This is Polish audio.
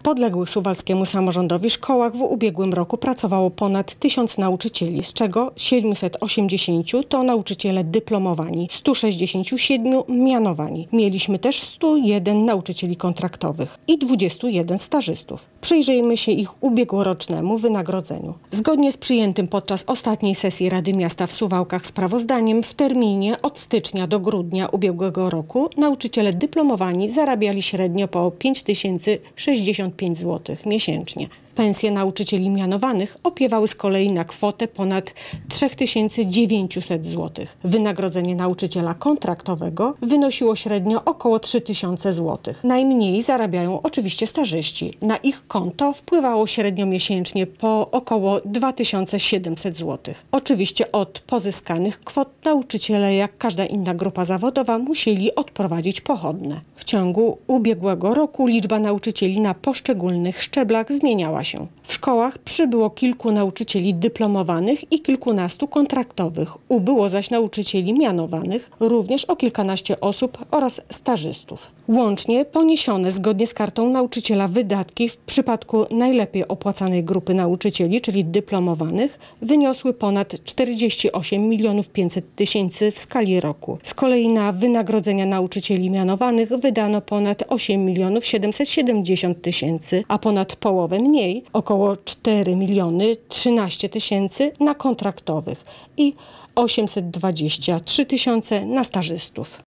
podległych Suwalskiemu samorządowi szkołach w ubiegłym roku pracowało ponad 1000 nauczycieli, z czego 780 to nauczyciele dyplomowani, 167 mianowani. Mieliśmy też 101 nauczycieli kontraktowych i 21 stażystów. Przyjrzyjmy się ich ubiegłorocznemu wynagrodzeniu. Zgodnie z przyjętym podczas ostatniej sesji Rady Miasta w Suwałkach sprawozdaniem w terminie od stycznia do grudnia ubiegłego roku nauczyciele dyplomowani zarabiali średnio po 5065 zł miesięcznie. Pensje nauczycieli mianowanych opiewały z kolei na kwotę ponad 3900 zł. Wynagrodzenie nauczyciela kontraktowego wynosiło średnio około 3000 zł. Najmniej zarabiają oczywiście stażyści. Na ich konto wpływało średnio miesięcznie po około 2700 zł. Oczywiście od pozyskanych kwot nauczyciele, jak każda inna grupa zawodowa, musieli odprowadzić pochodne. W ciągu ubiegłego roku liczba nauczycieli na poszczególnych szczeblach zmieniała się. W szkołach przybyło kilku nauczycieli dyplomowanych i kilkunastu kontraktowych. Ubyło zaś nauczycieli mianowanych, również o kilkanaście osób oraz stażystów. Łącznie poniesione zgodnie z kartą nauczyciela wydatki w przypadku najlepiej opłacanej grupy nauczycieli, czyli dyplomowanych, wyniosły ponad 48 500 000 w skali roku. Z kolei na wynagrodzenia nauczycieli mianowanych wydano ponad 8 770 000, a ponad połowę mniej, około 4 013 000 na kontraktowych i 823 000 na stażystów.